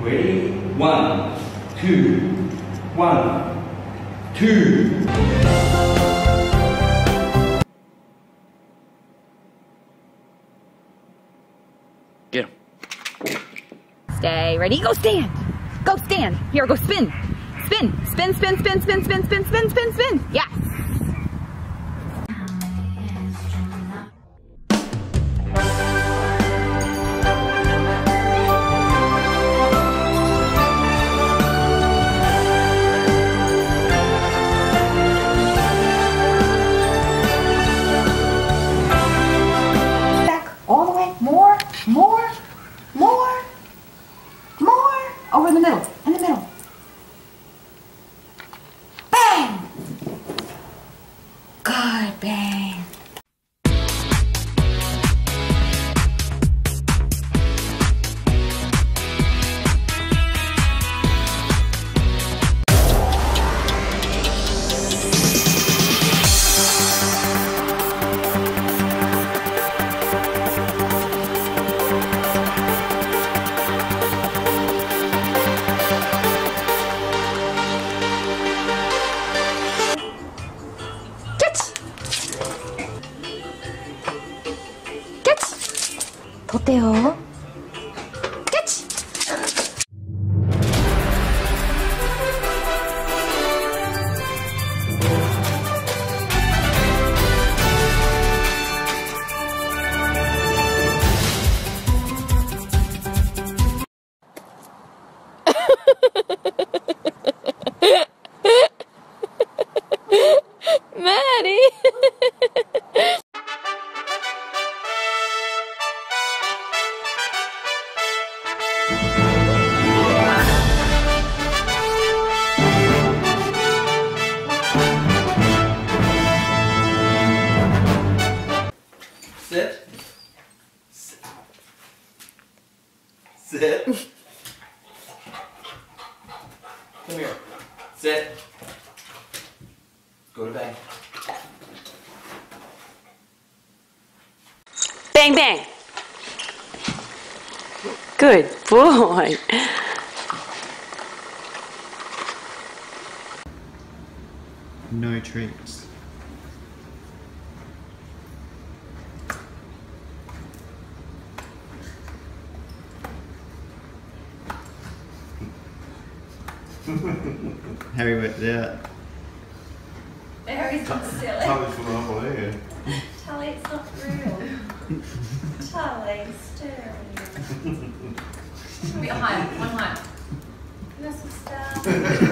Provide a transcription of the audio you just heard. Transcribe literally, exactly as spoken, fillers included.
Ready? One, two, one, two. Get him. Stay ready, go stand. Go stand. Here, go spin. Spin, spin, spin, spin, spin, spin, spin, spin, spin, spin. Yes. Back all the way. More, more, more, more. Over in the middle, in the middle. Bang! Good, bang. 어때요? 캐치! Maddie! Sit. Sit. Sit. Come here. Sit. Go to bed. Bang, bang. Good boy. No treats. Harry worked it out. Harry's not silly. Charlie's from up on here. Charlie, it's not real. Charlie, stare. A bit higher, one higher. This is stuff.